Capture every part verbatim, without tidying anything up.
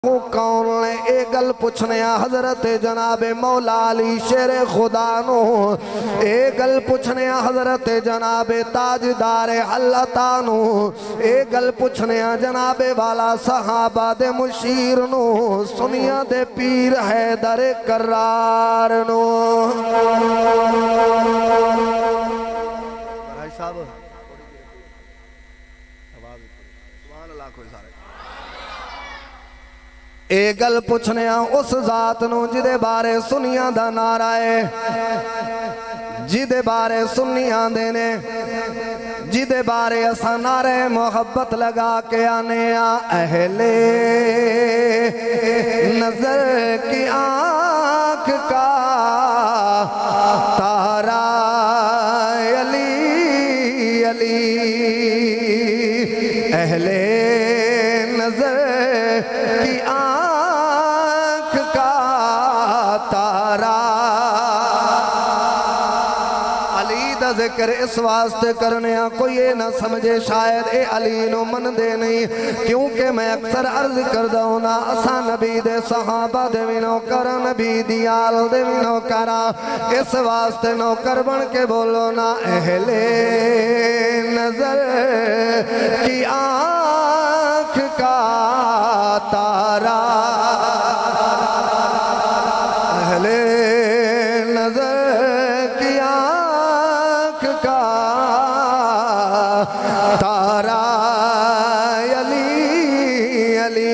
کون نے اے گل پوچھنیا حضرت جناب مولا علی شیر خدا نو اے گل پوچھنیا حضرت جناب تاجدار اللہ نو اے گل پوچھنیا جناب والا صحابہ دے مشیر نو سنیا دے پیر حیدر کرار نو بھائی صاحب سبحان اللہ کوئی سارے اے گل پوچھنیا اس ذات نو جدے بارے سنیاں دا نعرہ ہے جدے بارے سنیاں دینے جدے بارے اسا نعرہ محبت لگا کے آنے اہل نظر کی آنکھ کا تارا علی علی اہل نظر کی آنکھ کا تارا علی دا ذکر اس واسطے کرنے کوئی یہ نہ سمجھے شاید اے علی نو من دے نہیں کیونکہ میں اکثر عرض کردہ ہونا اسا نبی دے صحابہ دے بھی نوکر نبی دیال دے بھی نوکرہ اس واسطے نوکر بن کے بولو نا اہل نظر کی آنکھ کا تارا اہل نظر کی آنکھ کا تارا علی علی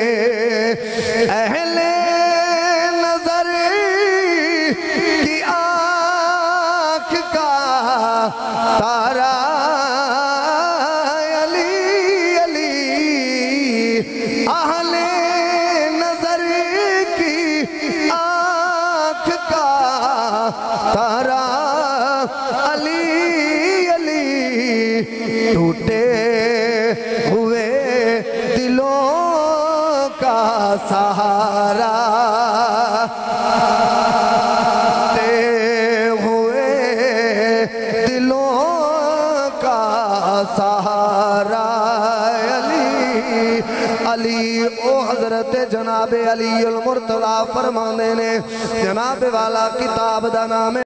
اہل نظر کی آنکھ کا تارا اہل نظر کی آنکھ کا تارا علی علی ٹوٹے ہوئے دلوں کا سہارا ٹوٹے ہوئے دلوں کا سہارا علی او حضرت جناب علی المرتضی فرمانے نے جناب والا کتاب دا نام